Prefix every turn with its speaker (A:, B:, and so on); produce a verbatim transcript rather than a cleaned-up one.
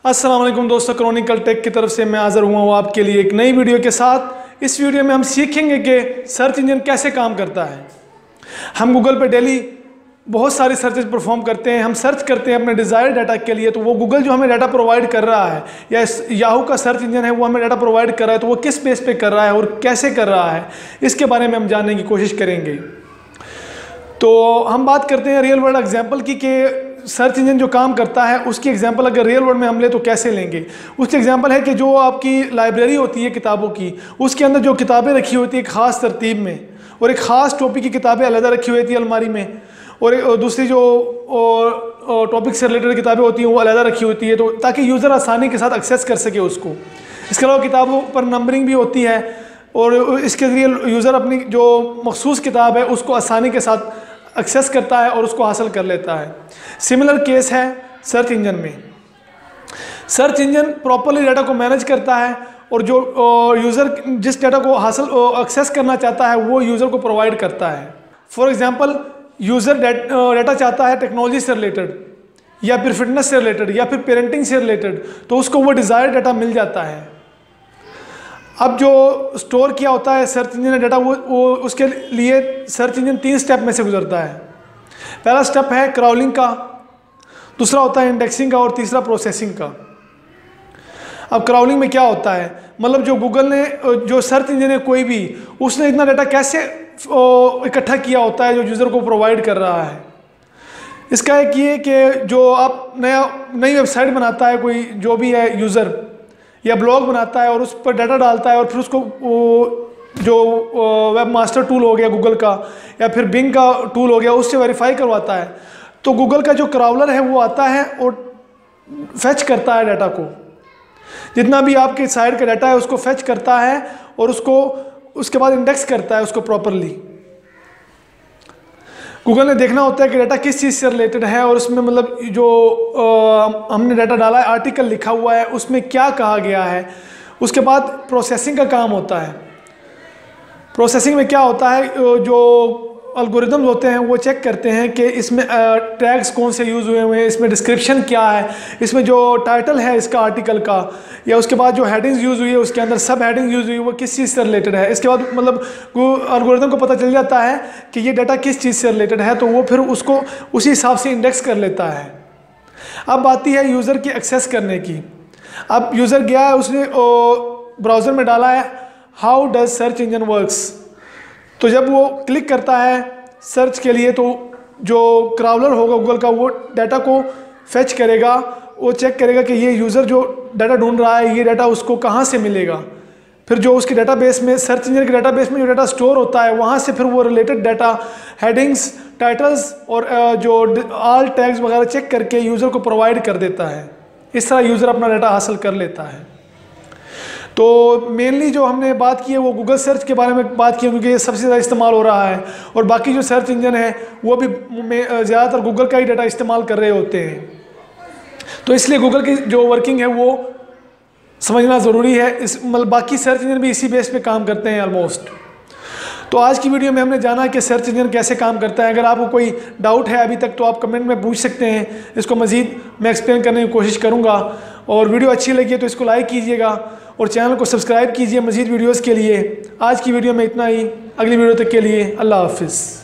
A: अस्सलाम वालेकुम दोस्तों, क्रॉनिकल टेक की तरफ से मैं हाज़िर हुआ हूँ आपके लिए एक नई वीडियो के साथ। इस वीडियो में हम सीखेंगे कि सर्च इंजन कैसे काम करता है। हम गूगल पे डेली बहुत सारी सर्चेज परफॉर्म करते हैं, हम सर्च करते हैं अपने डिज़ायर डाटा के लिए, तो वो गूगल जो हमें डाटा प्रोवाइड कर रहा है या याहू का सर्च इंजन है वो हमें डाटा प्रोवाइड कर रहा है, तो वो किस बेस पे कर रहा है और कैसे कर रहा है, इसके बारे में हम जानने की कोशिश करेंगे। तो हम बात करते हैं रियल वर्ल्ड एग्जाम्पल की कि सर्च इंजन जो काम करता है उसकी एग्जांपल अगर रियल वर्ल्ड में हम ले तो कैसे लेंगे। उसकी एग्जांपल है कि जो आपकी लाइब्रेरी होती है किताबों की, उसके अंदर जो किताबें रखी होती है एक ख़ास तरतीब में, और एक ख़ास टॉपिक की किताबें अलग रखी हुई थी अलमारी में, और, और दूसरी जो टॉपिक से रिलेटेड किताबें होती हैं वो अलग रखी होती है, तो ताकि यूज़र आसानी के साथ एक्सेस कर सके उसको। इसके अलावा किताबों पर नंबरिंग भी होती है और इसके ज़रिए यूज़र अपनी जो मखसूस किताब है उसको आसानी के साथ एक्सेस करता है और उसको हासिल कर लेता है। सिमिलर केस है सर्च इंजन में। सर्च इंजन प्रॉपरली डाटा को मैनेज करता है और जो यूज़र जिस डाटा को हासिल एक्सेस करना चाहता है वो यूज़र को प्रोवाइड करता है। फॉर एग्जांपल, यूज़र डाटा चाहता है टेक्नोलॉजी से रिलेटेड या फिर फिटनेस से रिलेटेड या फिर पेरेंटिंग से रिलेटेड, तो उसको वो डिज़ायर डाटा मिल जाता है। अब जो स्टोर किया होता है सर्च इंजन ने डाटा, वो वो उसके लिए सर्च इंजन तीन स्टेप में से गुजरता है। पहला स्टेप है क्राउलिंग का, दूसरा होता है इंडेक्सिंग का और तीसरा प्रोसेसिंग का। अब क्राउलिंग में क्या होता है, मतलब जो गूगल ने जो सर्च इंजन है कोई भी, उसने इतना डाटा कैसे इकट्ठा किया होता है जो यूज़र को प्रोवाइड कर रहा है। इसका एक ये कि जो आप नया नई वेबसाइट बनाता है कोई जो भी है यूज़र, या ब्लॉग बनाता है और उस पर डाटा डालता है और फिर उसको जो वेब मास्टर टूल हो गया गूगल का या फिर बिंग का टूल हो गया उससे वेरीफाई करवाता है, तो गूगल का जो क्राउलर है वो आता है और फेच करता है डाटा को। जितना भी आपके साइट का डाटा है उसको फेच करता है और उसको उसके बाद इंडेक्स करता है उसको प्रॉपरली। गूगल ने देखना होता है कि डाटा किस चीज़ से रिलेटेड है और उसमें मतलब जो आ, हमने डाटा डाला है, आर्टिकल लिखा हुआ है, उसमें क्या कहा गया है। उसके बाद प्रोसेसिंग का काम होता है। प्रोसेसिंग में क्या होता है, जो एल्गोरिदम्स होते हैं वो चेक करते हैं कि इसमें टैग्स कौन से यूज़ हुए हुए हैं, इसमें डिस्क्रिप्शन क्या है, इसमें जो टाइटल है इसका आर्टिकल का, या उसके बाद जो हेडिंग्स यूज़ हुई है उसके अंदर सब हेडिंग यूज़ हुई है वो किस चीज़ से रिलेटेड है। इसके बाद मतलब एल्गोरिदम को पता चल जाता है कि ये डाटा किस चीज़ से रिलेटेड है, तो वो फिर उसको उसी हिसाब से इंडेक्स कर लेता है। अब आती है यूज़र की एक्सेस करने की। अब यूज़र गया है, उसने ब्राउज़र में डाला है how does search engine works, तो जब वो क्लिक करता है सर्च के लिए तो जो क्राउलर होगा गूगल का वो डाटा को फेच करेगा, वो चेक करेगा कि ये यूज़र जो डाटा ढूंढ रहा है ये डाटा उसको कहाँ से मिलेगा। फिर जो उसके डाटाबेस में, सर्च इंजन के डाटाबेस में जो डाटा स्टोर होता है वहाँ से फिर वो रिलेटेड डाटा, हेडिंग्स, टाइटल्स और जो ऑल टैग्स वगैरह चेक करके यूज़र को प्रोवाइड कर देता है। इस तरह यूज़र अपना डाटा हासिल कर लेता है। तो मेनली जो हमने बात की है वो गूगल सर्च के बारे में बात की है क्योंकि ये सबसे ज़्यादा इस्तेमाल हो रहा है, और बाकी जो सर्च इंजन है वो भी ज़्यादातर गूगल का ही डाटा इस्तेमाल कर रहे होते हैं। तो इसलिए गूगल की जो वर्किंग है वो समझना ज़रूरी है। इस मतलब बाकी सर्च इंजन भी इसी बेस पे काम करते हैं ऑलमोस्ट। तो आज की वीडियो में हमने जाना कि सर्च इंजन कैसे काम करता है। अगर आपको कोई डाउट है अभी तक तो आप कमेंट में पूछ सकते हैं, इसको मज़ीद मैं एक्सप्लेन करने की कोशिश करूँगा। और वीडियो अच्छी लगी तो इसको लाइक कीजिएगा और चैनल को सब्सक्राइब कीजिए मज़ीद वीडियोज़ के लिए। आज की वीडियो में इतना ही, अगली वीडियो तक के लिए अल्लाह हाफिज़।